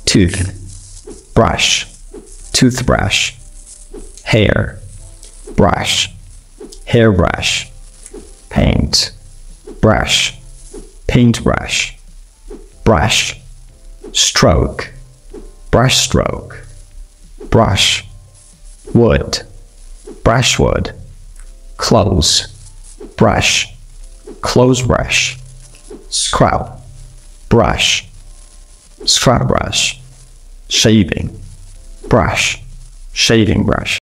tooth, brush, toothbrush, hair, brush, hairbrush, paint, brush, paintbrush, brush, stroke, brushstroke, brush, wood, brushwood, clothes, brush, clothesbrush, scrub, brush, scrub brush, shaving, brush, shaving brush.